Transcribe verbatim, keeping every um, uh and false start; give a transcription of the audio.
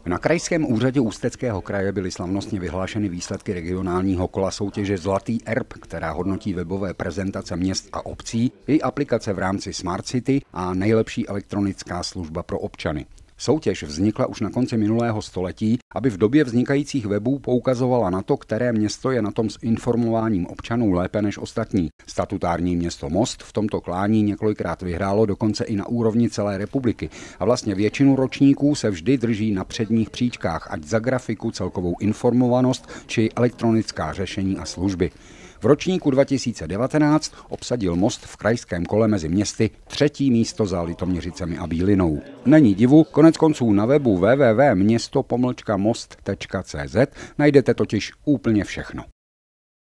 Na Krajském úřadě Ústeckého kraje byly slavnostně vyhlášeny výsledky regionálního kola soutěže Zlatý erb, která hodnotí webové prezentace měst a obcí, její aplikace v rámci Smart City a nejlepší elektronická služba pro občany. Soutěž vznikla už na konci minulého století, aby v době vznikajících webů poukazovala na to, které město je na tom s informováním občanů lépe než ostatní. Statutární město Most v tomto klání několikrát vyhrálo dokonce i na úrovni celé republiky a vlastně většinu ročníků se vždy drží na předních příčkách, ať za grafiku, celkovou informovanost či elektronická řešení a služby. V ročníku dva tisíce devatenáct obsadil Most v krajském kole mezi městy třetí místo za Litoměřicemi a Bílinou. Není divu, konec konců na webu w w w tečka město pomlčka most tečka c z najdete totiž úplně všechno.